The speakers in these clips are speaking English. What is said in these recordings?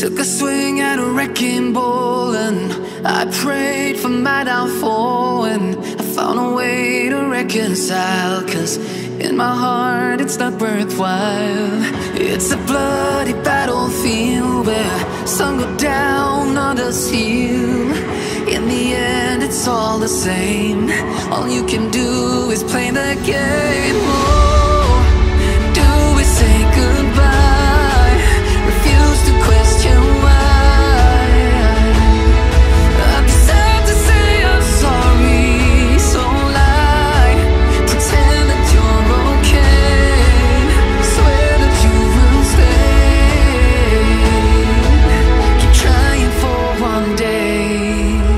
Took a swing at a wrecking ball and I prayed for my downfall, and I found a way to reconcile, 'cause in my heart it's not worthwhile. It's a bloody battlefield where some go down, others heal. In the end it's all the same. All you can do is play the game. Oh, do we say goodbye? Refuse to question why. I'm sad to say I'm sorry, so lie. Pretend that you're okay. Swear that you will stay. Keep trying for one day.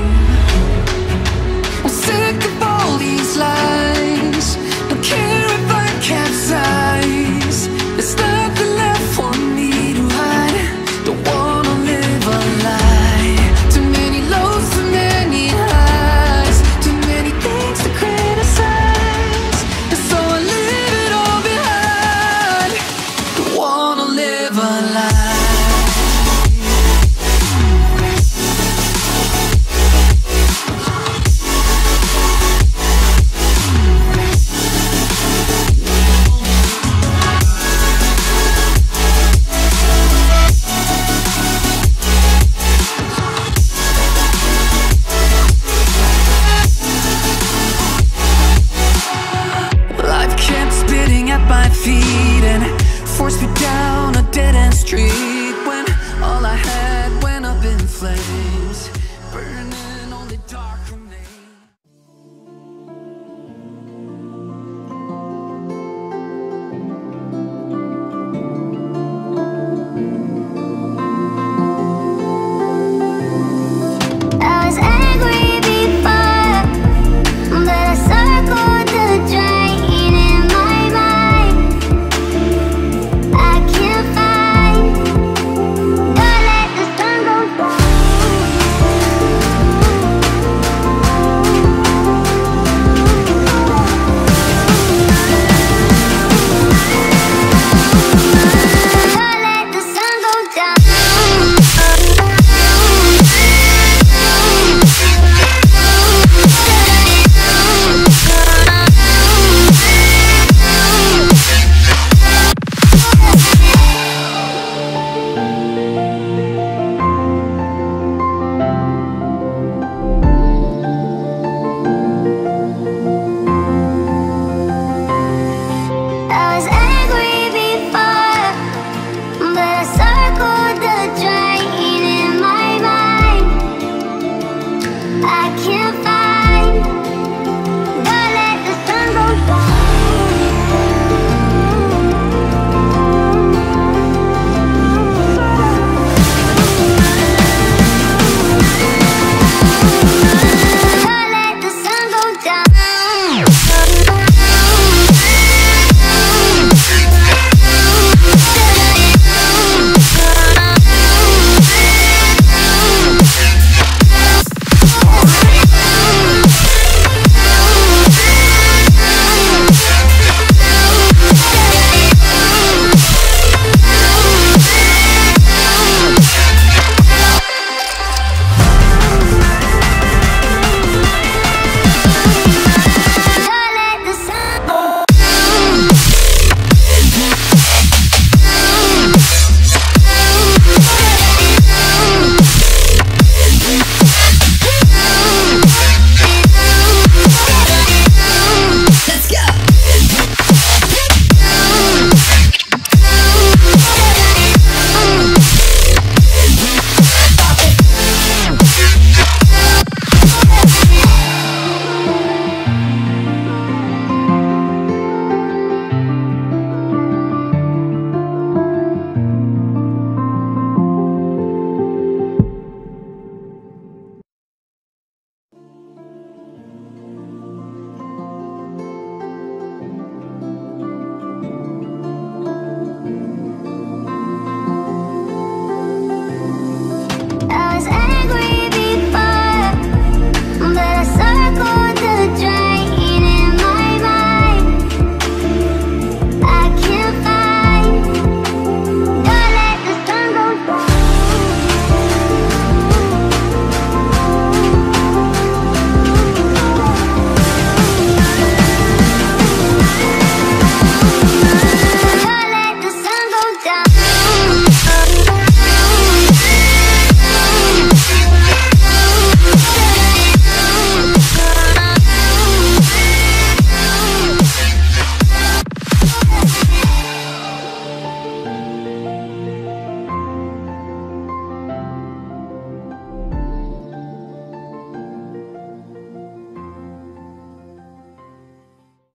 I'm sick of all these lies. Don't care if I capsize. There's nothing left for me to hide. Don't wanna live a lie. Too many lows, too many highs. Too many things to criticize. And so I leave it all behind. Don't wanna live a lie. Life kept spitting at my feet and forced me down a dead-end street, when all I had went up in flames, burning only dark remains. I was angry before, but I circled the drain in my mind. I can't find. Don't let the sun go down. Don't let the sun go down. I was angry before, but I circled the drain in my mind. I can't